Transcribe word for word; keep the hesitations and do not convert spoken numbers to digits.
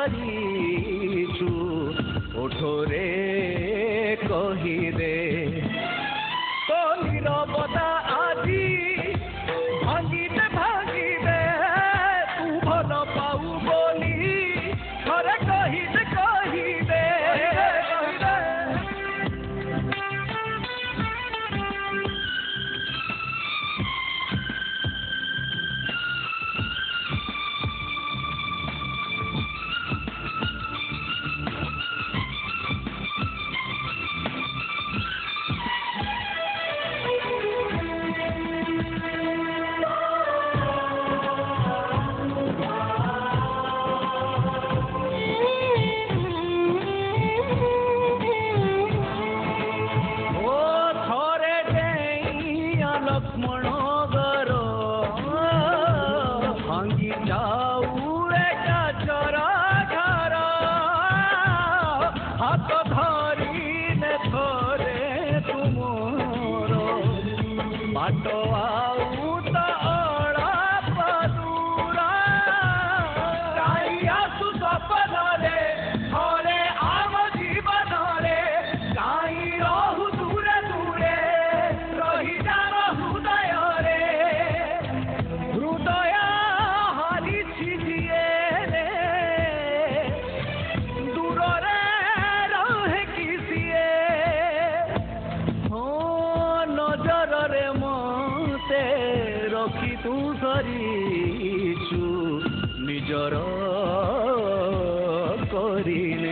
सारीचु ओठरे कहिदे तो नीरवता आजी भांगिदे भांगिदे तू भल पाऊ बोली थरे कहिदे कहिदे लक्ष्मण गर भांगी जाऊ चर घर हाथ धरी ने थरे तुमर बाट आऊ तो अड़प दूर आसु सपन रे थरे आम जीवन रे काई रहु दूरे दूरे रही जा रखी तू सरीचु निजर करी